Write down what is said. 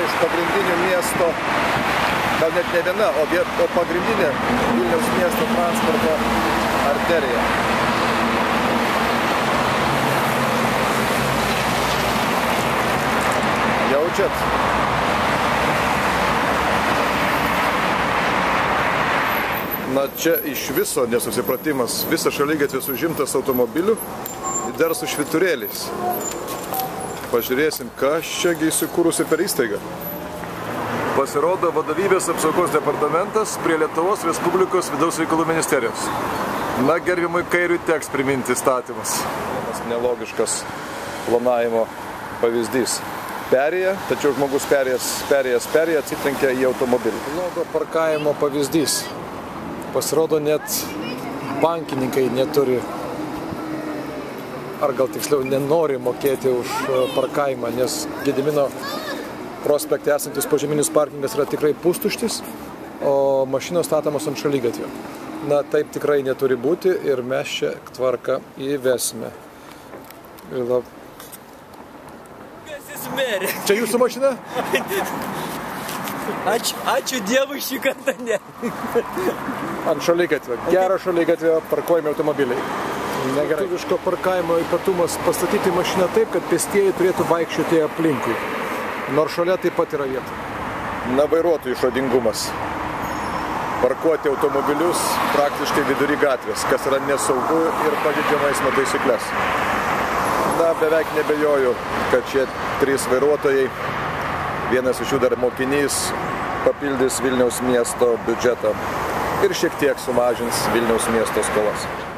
iš pagrindinių miesto, gal net ne viena, o pagrindinė Vilniaus miesto transporto arterija. Jaučiat? Na, čia iš viso nesusipratimas. Visas šaligatvis užimtas automobilių, dar su švyturėliais. Pažiūrėsim, kas čiagi įsikūrusi per įstaigą. Pasirodo Vadovybės apsaugos departamentas prie Lietuvos Respublikos vidaus reikalų ministerijos. Na, gerbiamui Kairiui teks priminti įstatymus. Vienas nelogiškas planavimo pavyzdys. Perėja, tačiau žmogus perėjęs atsitrenkia į automobilį. Blogo parkavimo pavyzdys. Pasirodo, net bankininkai neturi, ar gal tiksliau nenori mokėti už parkavimą, nes Gedimino prospekte esantis požeminis parkingas yra tikrai pustuštis, o mašinos statomos ant šaligatvio. Na, taip tikrai neturi būti ir mes čia tvarką įvesime. Čia jūsų mašina? Ačiū Dievui, šį kartą ne. Ant šaligatvio. Gero šaligatvio parkuojami automobiliai. Negerai. Lietuviško parkavimo ypatumas pastatyti mašiną taip, kad pėstieji turėtų vaikščioti aplinkui. Nors šalia taip pat yra vieta. Na, vairuotojų išradingumas. Parkuoti automobilius praktiškai vidury gatvės, kas yra nesaugu ir pažeidžiama eismo taisyklės. Na, beveik nebejoju, kad šie 3 vairuotojai, vienas iš jų dar mokinys, papildys Vilniaus miesto biudžetą ir šiek tiek sumažins Vilniaus miesto skolas.